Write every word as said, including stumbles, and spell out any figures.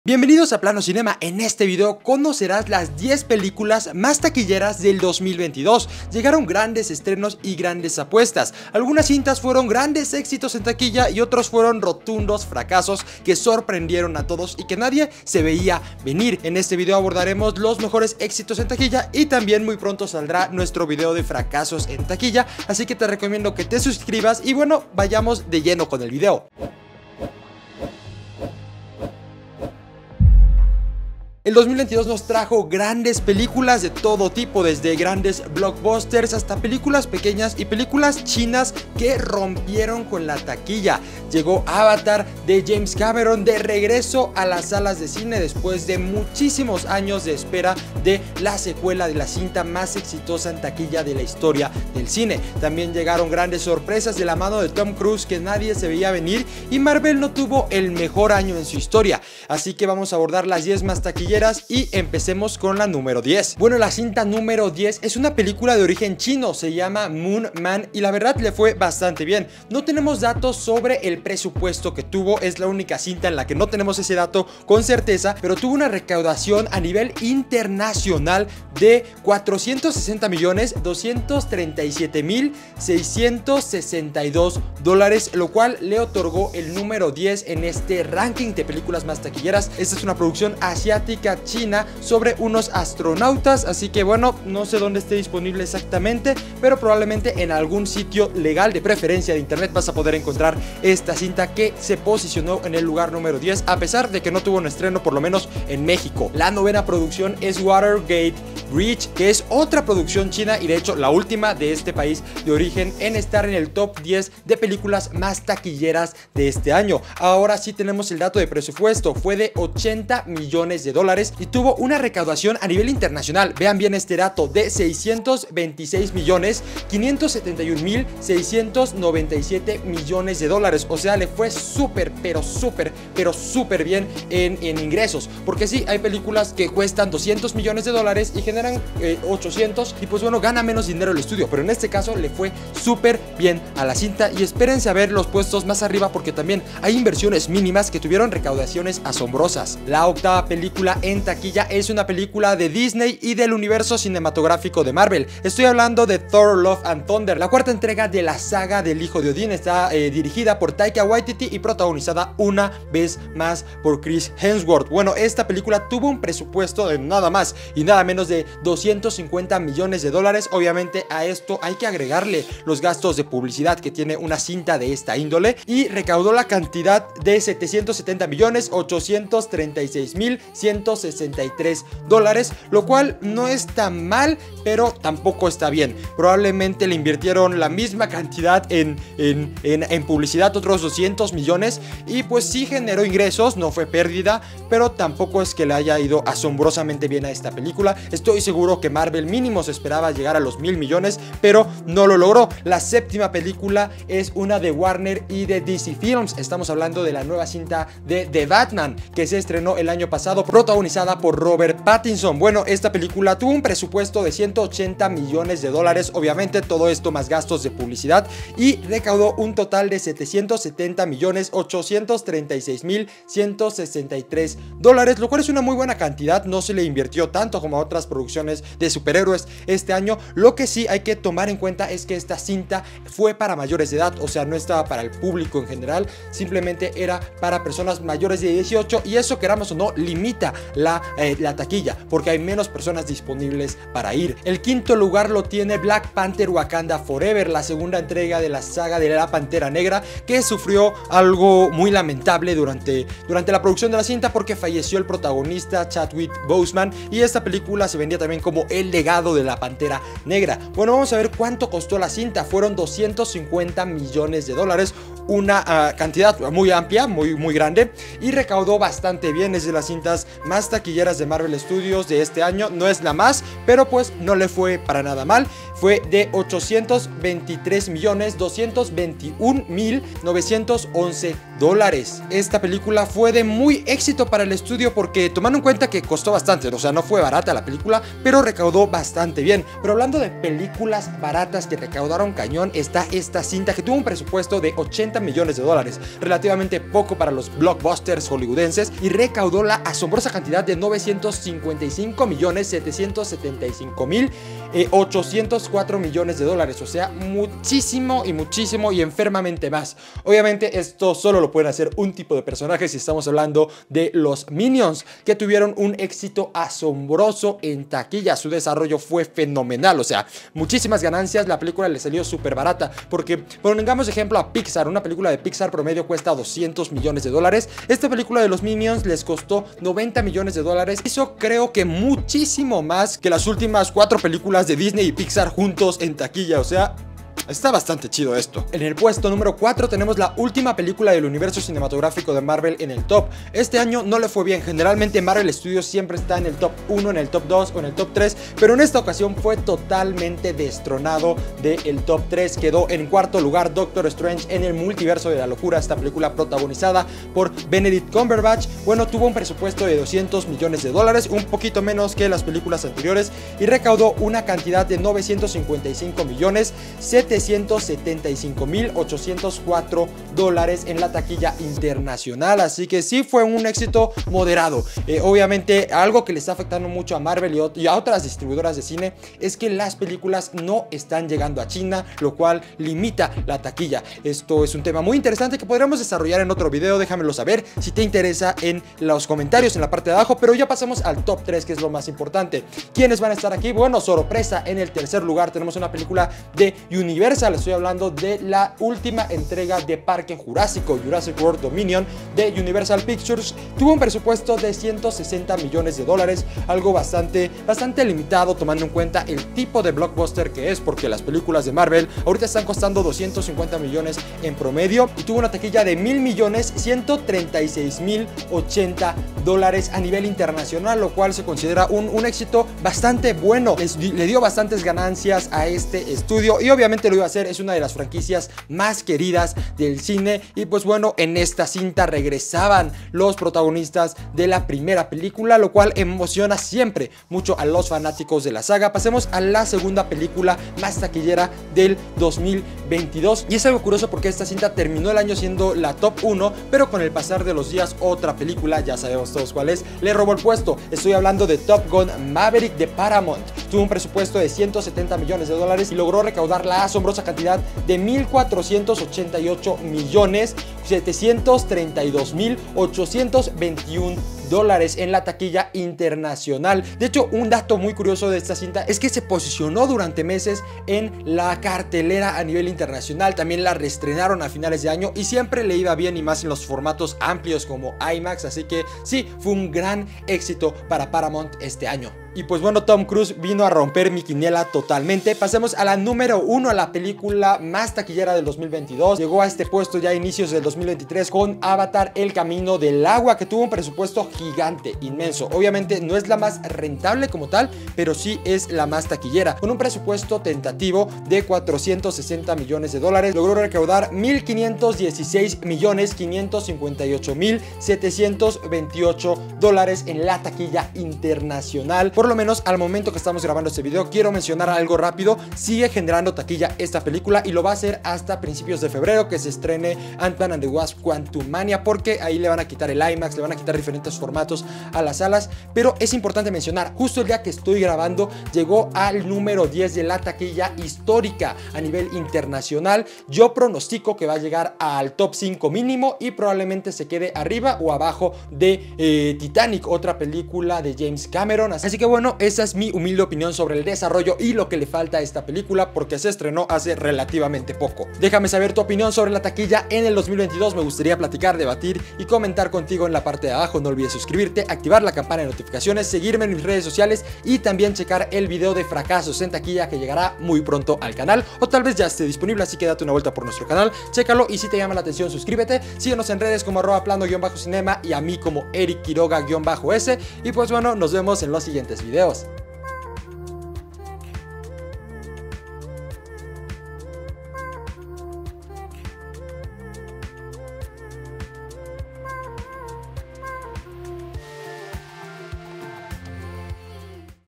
Bienvenidos a Plano Cinema. En este video conocerás las diez películas más taquilleras del dos mil veintidós. Llegaron grandes estrenos y grandes apuestas. Algunas cintas fueron grandes éxitos en taquilla y otros fueron rotundos fracasos que sorprendieron a todos y que nadie se veía venir. En este video abordaremos los mejores éxitos en taquilla y también muy pronto saldrá nuestro video de fracasos en taquilla, así que te recomiendo que te suscribas y bueno, vayamos de lleno con el video. El dos mil veintidós nos trajo grandes películas de todo tipo, desde grandes blockbusters hasta películas pequeñas y películas chinas que rompieron con la taquilla. Llegó Avatar de James Cameron de regreso a las salas de cine después de muchísimos años de espera de la secuela de la cinta más exitosa en taquilla de la historia del cine. También llegaron grandes sorpresas de la mano de Tom Cruise que nadie se veía venir, y Marvel no tuvo el mejor año en su historia. Así que vamos a abordar las diez más taquilleras y empecemos con la número diez. Bueno, la cinta número diez es una película de origen chino, se llama Moon Man y la verdad le fue bastante bien. No tenemos datos sobre el presupuesto que tuvo, es la única cinta en la que no tenemos ese dato con certeza, pero tuvo una recaudación a nivel internacional de cuatrocientos sesenta millones doscientos treinta y siete mil seiscientos sesenta y dos dólares, lo cual le otorgó el número diez en este ranking de películas más taquilleras. Esta es una producción asiática china sobre unos astronautas, así que bueno, no sé dónde esté disponible exactamente, pero probablemente en algún sitio legal de preferencia de internet vas a poder encontrar esta cinta que se posicionó en el lugar número diez a pesar de que no tuvo un estreno, por lo menos en México. La novena producción es Watergate Bridge, que es otra producción china y de hecho la última de este país de origen en estar en el top diez de películas más taquilleras de este año. Ahora sí tenemos el dato de presupuesto, fue de ochenta millones de dólares y tuvo una recaudación a nivel internacional, vean bien este dato, de seiscientos veintiséis millones quinientos setenta y un mil seiscientos noventa y siete millones de dólares. O sea, le fue súper, pero súper, pero súper bien en, en ingresos, porque sí, hay películas que cuestan doscientos millones de dólares y generan eh, ochocientos y pues bueno, gana menos dinero el estudio, pero en este caso le fue súper bien a la cinta y espérense a ver los puestos más arriba porque también hay inversiones mínimas que tuvieron recaudaciones asombrosas. La octava película en taquilla es una película de Disney y del universo cinematográfico de Marvel. Estoy hablando de Thor Love and Thunder, la cuarta entrega de la saga del hijo de Odín. Está eh, dirigida por Taika Waititi y protagonizada una vez más por Chris Hemsworth. Bueno, esta película tuvo un presupuesto de nada más y nada menos de doscientos cincuenta millones de dólares. Obviamente a esto hay que agregarle los gastos de publicidad que tiene una cinta de esta índole y recaudó la cantidad de setecientos setenta millones ochocientos treinta y seis mil ciento sesenta y tres dólares, lo cual no está mal, pero tampoco está bien. Probablemente le invirtieron la misma cantidad en, en, en, en publicidad, otros doscientos millones, y pues sí generó ingresos, no fue pérdida, pero tampoco es que le haya ido asombrosamente bien a esta película. Estoy seguro que Marvel mínimo se esperaba llegar a los mil millones, pero no lo logró. La séptima película es una de Warner y de D C Films. Estamos hablando de la nueva cinta de The Batman, que se estrenó el año pasado, protagonizada por Robert Pattinson. Bueno, esta película tuvo un presupuesto de ciento ochenta millones de dólares, obviamente todo esto más gastos de publicidad, y recaudó un total de setecientos setenta millones ochocientos treinta y seis mil ciento sesenta y tres dólares, lo cual es una muy buena cantidad. No se le invirtió tanto como a otras producciones de superhéroes este año. Lo que sí hay que tomar en cuenta es que esta cinta fue para mayores de edad, o sea, no estaba para el público en general, simplemente era para personas mayores de dieciocho, y eso, queramos o no, limita la, eh, la taquilla porque hay menos personas disponibles para ir. El quinto lugar lo tiene Black Panther Wakanda Forever, la segunda entrega de la saga de la Pantera Negra, que sufrió algo muy lamentable durante, durante la producción de la cinta porque falleció el protagonista Chadwick Boseman, y esta película se vendía también como el legado de la Pantera Negra. Bueno, vamos a ver cuánto costó la cinta. Fueron doscientos cincuenta millones de dólares, una uh, cantidad muy amplia, muy, muy grande, y recaudó bastante bien. Es de las cintas más taquilleras de Marvel Studios de este año, no es la más, pero pues no le fue para nada mal. Fue de ochocientos veintitrés millones doscientos veintiún mil novecientos once dólares. Esta película fue de muy éxito para el estudio porque, tomando en cuenta que costó bastante, o sea, no fue barata la película, pero recaudó bastante bien. Pero hablando de películas baratas que recaudaron cañón, está esta cinta que tuvo un presupuesto de ochenta millones de dólares, relativamente poco para los blockbusters hollywoodenses, y recaudó la asombrosa cantidad de novecientos cincuenta y cinco millones setecientos setenta y cinco mil ochocientos cuatro millones de dólares, o sea, muchísimo y muchísimo y enfermamente más. Obviamente esto solo lo pueden hacer un tipo de personajes, y estamos hablando de los Minions, que tuvieron un éxito asombroso en taquilla. Su desarrollo fue fenomenal, o sea, muchísimas ganancias. La película le salió súper barata, porque pongamos ejemplo a Pixar. Una película de Pixar promedio cuesta doscientos millones de dólares. Esta película de los Minions les costó noventa millones de dólares. Hizo, creo que muchísimo más que las últimas cuatro películas de Disney y Pixar juntos en taquilla, o sea, está bastante chido esto. En el puesto número cuatro tenemos la última película del universo cinematográfico de Marvel en el top. Este año no le fue bien. Generalmente Marvel Studios siempre está en el top uno, en el top dos o en el top tres, pero en esta ocasión fue totalmente destronado del top tres. Quedó en cuarto lugar Doctor Strange en el multiverso de la locura. Esta película protagonizada por Benedict Cumberbatch, bueno, tuvo un presupuesto de doscientos millones de dólares, un poquito menos que las películas anteriores, y recaudó una cantidad de novecientos cincuenta y cinco millones setecientos setenta y cinco mil ochocientos cuatro dólares en la taquilla internacional. Así que sí fue un éxito moderado. Eh, obviamente algo que le está afectando mucho a Marvel y, y a otras distribuidoras de cine es que las películas no están llegando a China, lo cual limita la taquilla. Esto es un tema muy interesante que podremos desarrollar en otro video. Déjamelo saber si te interesa en los comentarios en la parte de abajo. Pero ya pasamos al top tres, que es lo más importante. ¿Quiénes van a estar aquí? Bueno, sorpresa, en el tercer lugar tenemos una película de Universal. Estoy hablando de la última entrega de Parque Jurásico, Jurassic World Dominion, de Universal Pictures. Tuvo un presupuesto de ciento sesenta millones de dólares, algo bastante, bastante limitado tomando en cuenta el tipo de blockbuster que es, porque las películas de Marvel ahorita están costando doscientos cincuenta millones en promedio, y tuvo una taquilla de mil millones ciento treinta y seis mil ochenta dólares a nivel internacional, lo cual se considera un, un éxito bastante bueno. Les, le dio bastantes ganancias a este estudio, y obviamente lo iba a hacer. Es una de las franquicias más queridas del cine, y pues bueno, en esta cinta regresaban los protagonistas de la primera película, lo cual emociona siempre mucho a los fanáticos de la saga. Pasemos a la segunda película más taquillera del dos mil veintidós, y es algo curioso porque esta cinta terminó el año siendo la top uno, pero con el pasar de los días otra película, ya sabemos todos cuál es, le robó el puesto. Estoy hablando de Top Gun Maverick de Paramount. Tuvo un presupuesto de ciento setenta millones de dólares y logró recaudar la asombrosa cantidad de mil cuatrocientos ochenta y ocho millones setecientos treinta y dos mil ochocientos veintiún dólares en la taquilla internacional. De hecho, un dato muy curioso de esta cinta es que se posicionó durante meses en la cartelera a nivel internacional. También la reestrenaron a finales de año y siempre le iba bien, y más en los formatos amplios como IMAX. Así que sí, fue un gran éxito para Paramount este año. Y pues bueno, Tom Cruise vino a romper mi quiniela totalmente. Pasemos a la número uno, a la película más taquillera del dos mil veintidós. Llegó a este puesto ya a inicios del dos mil veintitrés con Avatar: El Camino del Agua, que tuvo un presupuesto gigante, inmenso. Obviamente no es la más rentable como tal, pero sí es la más taquillera. Con un presupuesto tentativo de cuatrocientos sesenta millones de dólares, logró recaudar mil quinientos dieciséis millones quinientos cincuenta y ocho mil setecientos veintiocho dólares en la taquilla internacional. Por lo menos al momento que estamos grabando este video, quiero mencionar algo rápido. Sigue generando taquilla esta película y lo va a hacer hasta principios de febrero, que se estrene Ant-Man and the Wasp: Quantumania, porque ahí le van a quitar el IMAX, le van a quitar diferentes formatos a las salas. Pero es importante mencionar, justo el día que estoy grabando llegó al número diez de la taquilla histórica a nivel internacional. Yo pronostico que va a llegar al top cinco mínimo, y probablemente se quede arriba o abajo de eh, Titanic, otra película de James Cameron. Así que bueno, esa es mi humilde opinión sobre el desarrollo y lo que le falta a esta película, porque se estrenó hace relativamente poco. Déjame saber tu opinión sobre la taquilla en el dos mil veintidós. Me gustaría platicar, debatir y comentar contigo en la parte de abajo. No olvides suscribirte, activar la campana de notificaciones, seguirme en mis redes sociales y también checar el video de fracasos en taquilla, que llegará muy pronto al canal, o tal vez ya esté disponible, así que date una vuelta por nuestro canal, chécalo, y si te llama la atención suscríbete. Síguenos en redes como arroba plano-cinema y a mí como Eric Quiroga-S. Y pues bueno, nos vemos en los siguientes videos.